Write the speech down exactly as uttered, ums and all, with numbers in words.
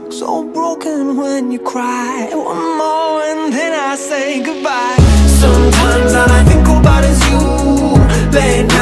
So broken when you cry. One more and then I say goodbye. Sometimes all I think about is you, laying